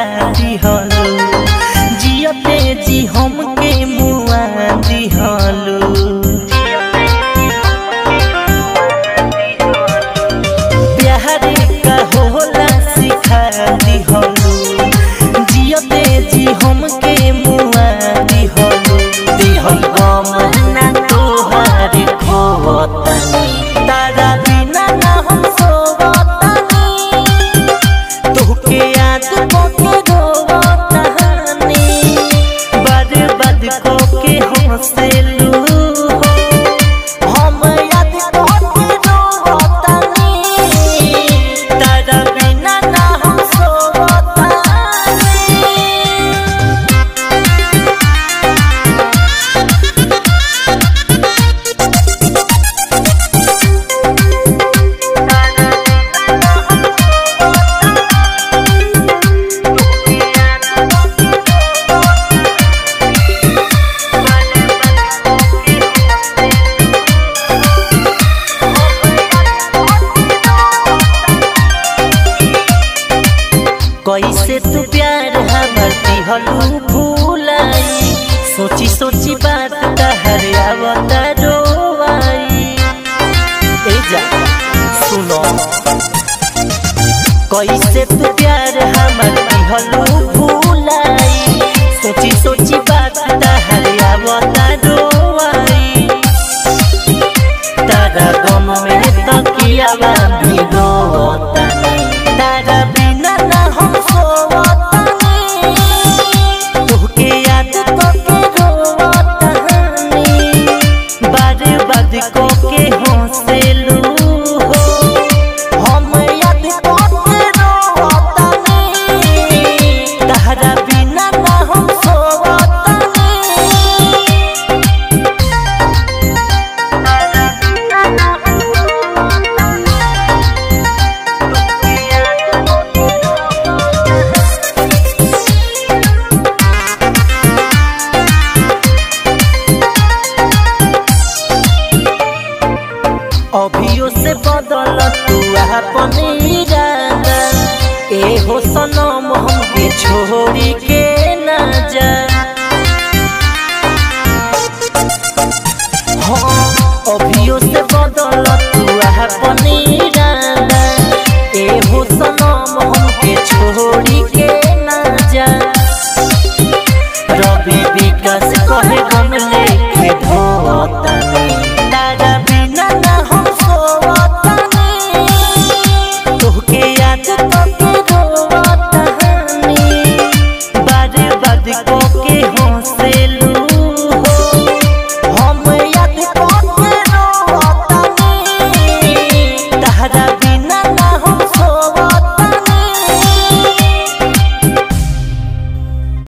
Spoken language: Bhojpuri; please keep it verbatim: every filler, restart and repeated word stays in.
दिहलो जियते जी हमके मुआ दिहलो प्यार का होला सिखा दिहलो जियते जी हमके मुआ दिहलो दिहल गम ना तोहार खोवतनी तारा बिना ना हम सोवतनी तोहके याद करके रोवतनी बर्बाद करके हमसे लू हम याद करके रोवतनी तारा बिना ना हम सोवतनी कैसे तू प्यार हमर दिहलू भूलाई सोची सोची बात तहर आवत रोवाई ए जा सुनो कैसे तू प्यार हमर दिहलू